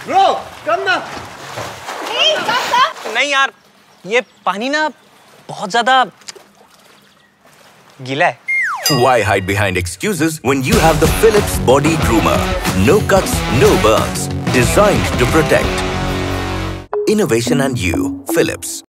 Bro come ना। नहीं यार, ये पानी ना बहुत ज्यादा गीला है। Why hide behind excuses when you have the Philips Body Groomer? No cuts, no burns. Designed to protect. Innovation and you, Philips.